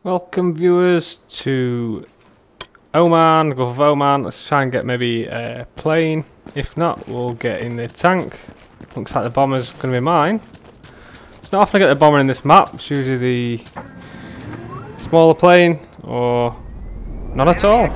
Welcome viewers to Oman, Gulf of Oman. Let's try and get maybe a plane. If not, we'll get in the tank. Looks like the bomber's going to be mine. It's not often I get the bomber in this map. It's usually the smaller plane or none at all.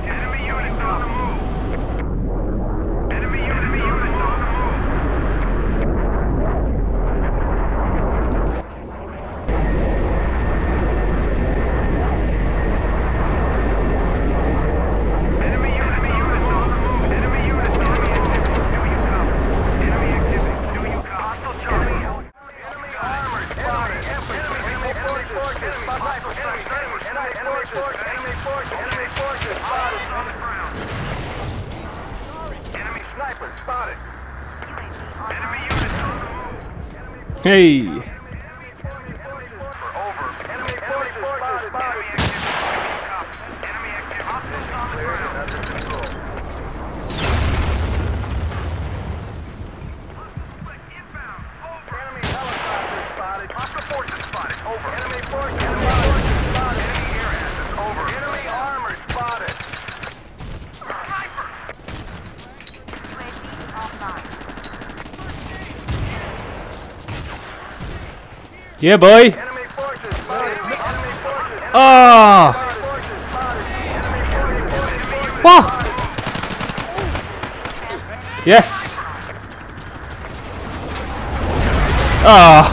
Hey! Yeah, boy! Oh! What? Yes! Oh!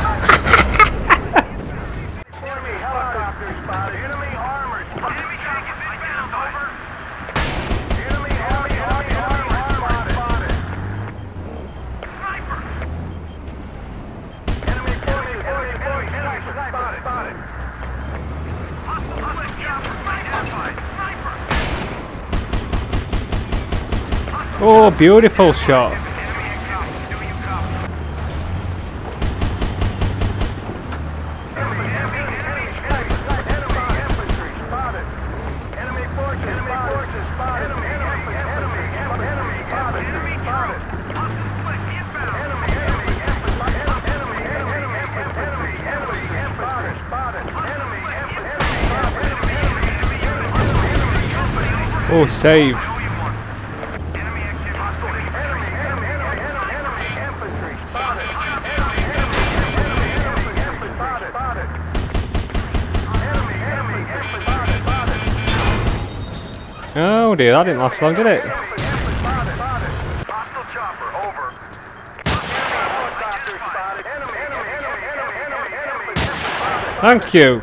Oh, beautiful shot. Oh, saved. Oh dear, that didn't last long, did it? Thank you.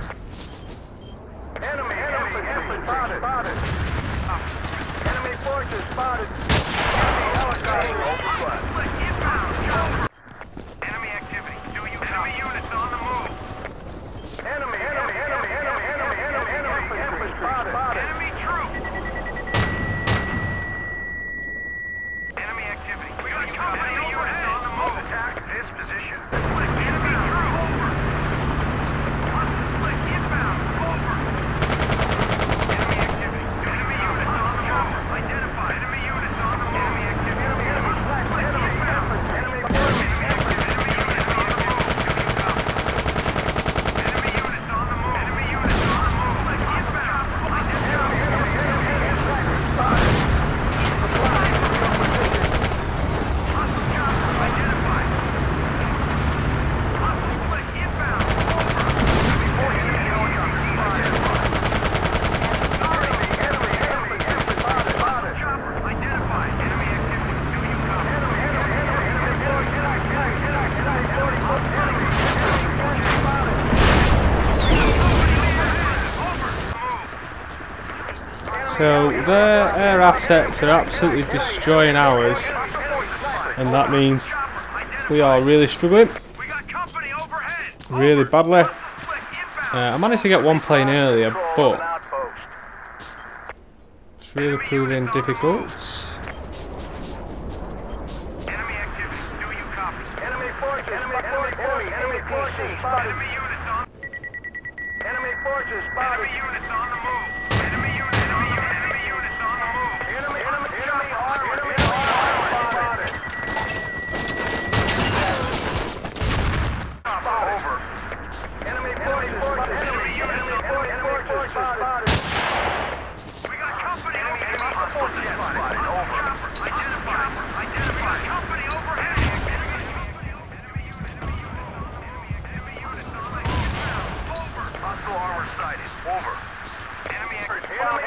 So their air assets are absolutely destroying ours, and that means we are really struggling, really badly. I managed to get one plane earlier, but it's really proving difficult. Enemy forces spotted. chopper sighted. Over. Enemy infantry spotted.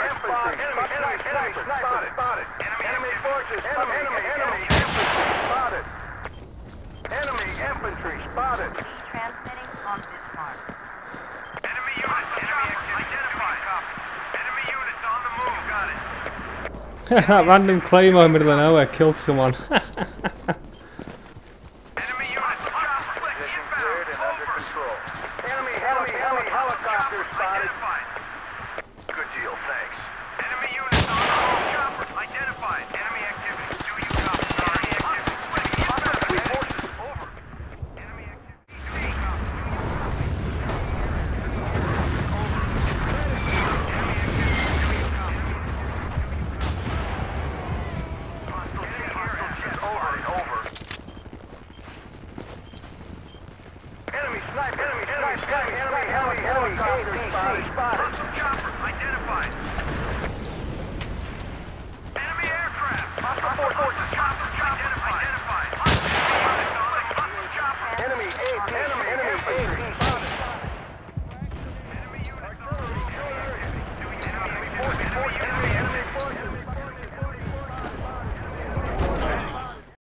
Enemy forces. Enemy infantry spotted. Enemy infantry spotted. Transmitting on this mark. Enemy units. Enemy identified. Copy. Enemy units on the move. Got it. That random claymore in the middle of nowhere killed someone. Enemy units. Chopper. Position cleared and under control. Enemy helicopter spotted. Good deal, thanks. Enemy units on the move. Chopper identified. Enemy activity. Do you copy? Enemy activity. Enemy forces. Over. Enemy activity. Do you copy? Over. Enemy activity. Do you copy? Hostile jet. Over and over. Enemy sniper. Enemy helicopter spotted. Chopper identified. Enemy aircraft. Hostile forces. Chopper identified. Enemy units on the infantry spotted. Enemy units on the enemy forces.